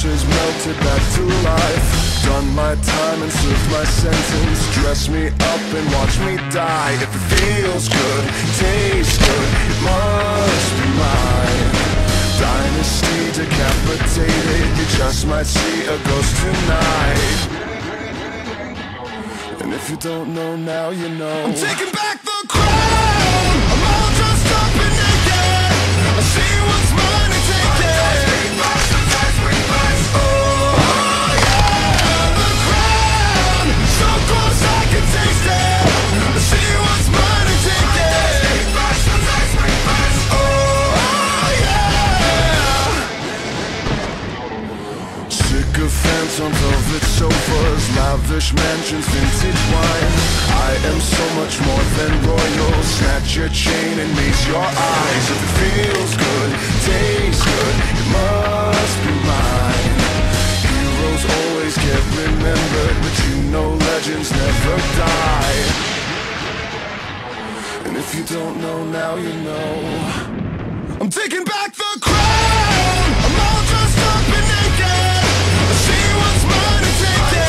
ashes melted back to life. Done my time and served my sentence. Dress me up and watch me die. If it feels good, tastes good, it must be mine. Dynasty decapitated, you just might see a ghost tonight. And if you don't know now, you know. I'm taking back the crown. I'm all dressed up and naked. I see what's mine and take it. Oh yeah, the crown. So close I can taste it. I see what's mine and take it. Oh yeah. Sycophants on velvet sofas, lavish mansions, vintage wine. I am so much more than royal. Snatch your chain and meet your eyes. If it feels good, tastes good, it must be mine. Heroes always get remembered, but you know legends never die. And if you don't know now, you know. I'm taking back the crown. I'm all dressed up and naked. I see what's mine and take it.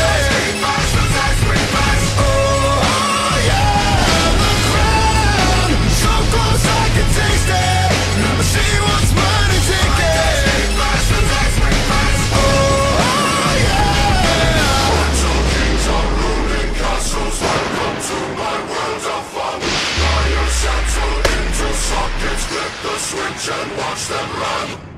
Oh yeah, the crown. So close I can taste it. I see what's mine and take it. Oh yeah. Little kings are ruling castles. Welcome to my world of fun. Fire settle into sockets. Flip the switch and watch them run.